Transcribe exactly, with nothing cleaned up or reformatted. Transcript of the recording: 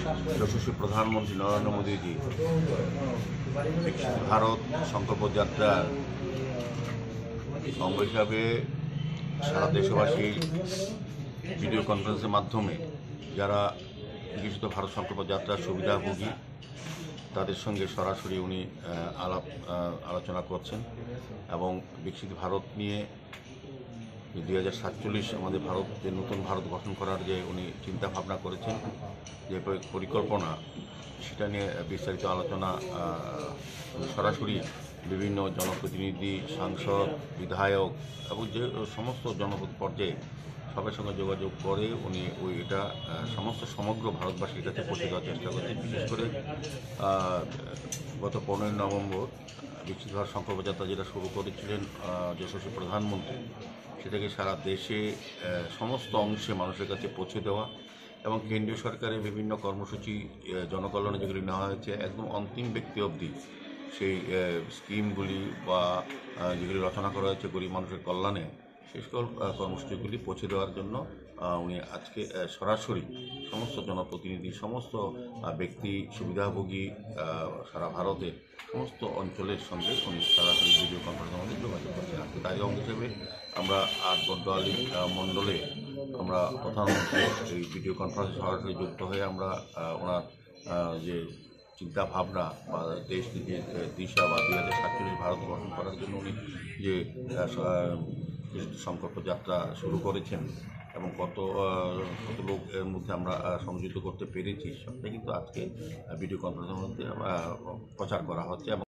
যশস্বী প্রধানমন্ত্রী নরেন্দ্র মোদীজি ভারত সংকল্প যাত্রার অঙ্গ হিসাবে সারা দেশবাসী ভিডিও কনফারেন্সের মাধ্যমে যারা বিকশিত ভারত সংকল্প যাত্রার সুবিধাভোগী তাদের সঙ্গে সরাসরি উনি আলাপ আলোচনা করছেন এবং বিকশিত ভারত নিয়ে দুই হাজার সাতচল্লিশ আমাদের ভারত যে নতুন ভারত গঠন করার যে উনি চিন্তা ভাবনা করেছেন যে পরিকল্পনা সেটা নিয়ে বিস্তারিত আলোচনা সরাসরি বিভিন্ন জনপ্রতিনিধি সাংসদ বিধায়ক এবং যে সমস্ত জনপদ পর্যায়ে সবার সঙ্গে যোগাযোগ করে উনি ওই এটা সমস্ত সমগ্র ভারতবাসীর কাছে পৌঁছে দেওয়ার চেষ্টা করছেন। বিশেষ করে গত পনেরোই নভেম্বর বিকশিত ভারত সংকল্প যাত্রা যেটা শুরু করেছিলেন যশস্বী প্রধানমন্ত্রী, সেটাকে সারা দেশে সমস্ত অংশে মানুষের কাছে পৌঁছে দেওয়া এবং কেন্দ্রীয় সরকারের বিভিন্ন কর্মসূচি জনকল্যাণে যেগুলি নেওয়া হয়েছে একদম অন্তিম ব্যক্তি অবধি সেই স্কিমগুলি বা যেগুলি রচনা করা হয়েছে গরিব মানুষের কল্যাণে সেই সকল কর্মসূচিগুলি পৌঁছে দেওয়ার জন্য উনি আজকে সরাসরি সমস্ত জনপ্রতিনিধি সমস্ত ব্যক্তি সুবিধাভোগী সারা ভারতের সমস্ত অঞ্চলের সঙ্গে উনি সরাসরি ভিডিও কনফারেন্সের মধ্যে যোগাযোগ করছেন। আজকে তারই অঙ্গ হিসেবে আমরা আট বড্ডালি মণ্ডলে আমরা প্রধানমন্ত্রী এই ভিডিও কনফারেন্সে সরাসরি যুক্ত হয়ে আমরা ওনার যে চিন্তা ভাবনা বা দেশ নিজের দিশা বা দুই হাজার সাতচল্লিশ ভারত গঠন করার জন্য উনি যে সংকল্প যাত্রা শুরু করেছেন এবং কত কত লোকের মধ্যে আমরা সংযুক্ত করতে পেরেছি সবটাই কিন্তু আজকে ভিডিও কনফারেন্সের মধ্যে প্রচার করা হচ্ছে এবং